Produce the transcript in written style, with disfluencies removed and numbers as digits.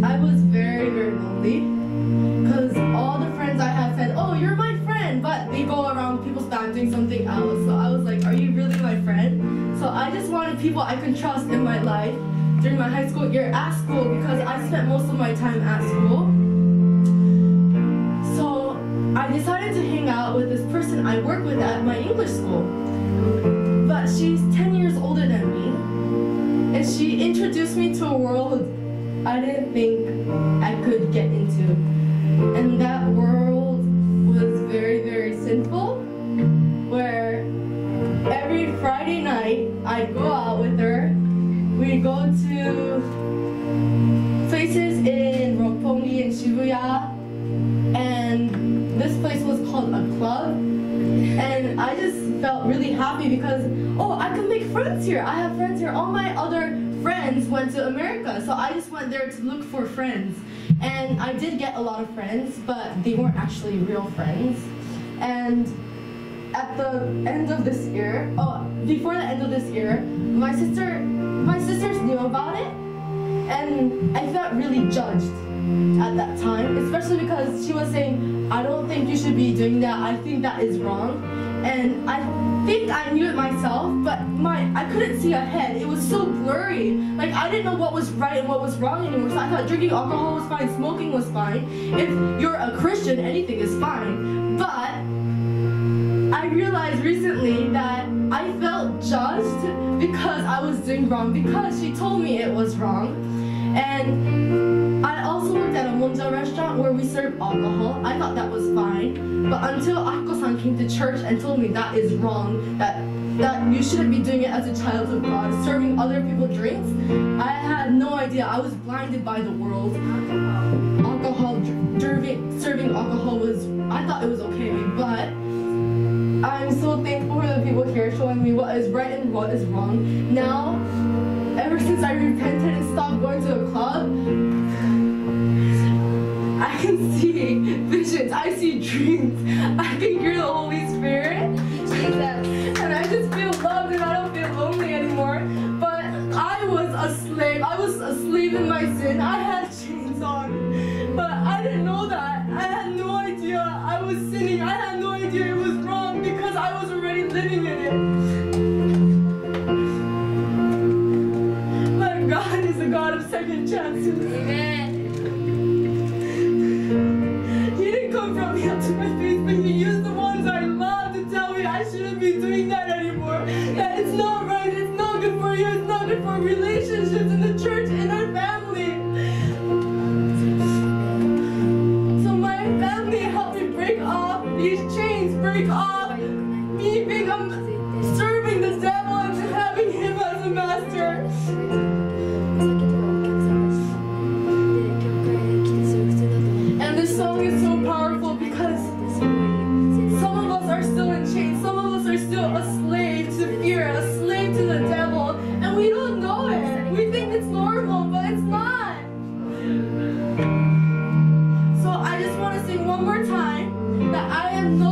I was very, very lonely because all the friends I had said, oh, you're my friend, but they go around people's back doing something else. So I was like, are you really my friend? So I just wanted people I can trust in my life during my high school year at school because I spent most of my time at school. So I decided to hang out with this person I work with at my English school. But she's 10 years older than me, and she introduced me to a world I didn't think I could get into. And that world was very, very sinful, where every Friday night I'd go out with her. We'd go to places in Roppongi and Shibuya, and this place was called a club. And I just felt really happy because, oh, I can make friends here. I have friends here. All my other friends went to America, so I just went there to look for friends. And I did get a lot of friends, but they weren't actually real friends. And at the end of this year, before the end of this year, my sisters knew about it, and I felt really judged at that time, especially because she was saying, I don't think you should be doing that, I think that is wrong. And I think I knew it myself, but I couldn't see ahead. It was so blurry. Like, I didn't know what was right and what was wrong anymore. So I thought drinking alcohol was fine, smoking was fine. If you're a Christian, anything is fine. But I realized recently that I felt judged because I was doing wrong, because she told me it was wrong. And I also worked at a Monja restaurant where we serve alcohol. I thought that was fine. But until Akiko-san came to church and told me that is wrong, that you shouldn't be doing it as a child of God, serving other people drinks, I had no idea. I was blinded by the world. Serving alcohol was, I thought it was okay, but I'm so thankful for the people here showing me what is right and what is wrong. Now, ever since I repented and stopped going to a club, I can see visions, I see dreams, I can hear the Holy Spirit, Jesus, and I just feel loved and I don't feel lonely anymore. But I was a slave in my sin. I had chains on, but I didn't know that. I had no idea I was sinning. I had no idea it was wrong because I was already living in it. But God is a God of second chances. Amen. He didn't confront me up to my face, but He used the ones I love to tell me I shouldn't be doing that anymore. That it's not right, it's not good for you, it's not good for relationships in the church, in our family. So my family helped me break off these chains, break off me being serving the devil and having him as a master. And this song is so powerful because some of us are still in chains, some of us are still a slave to fear, a slave to the devil, and we don't know it. We think it's normal, but it's not. So I just want to sing one more time that I am no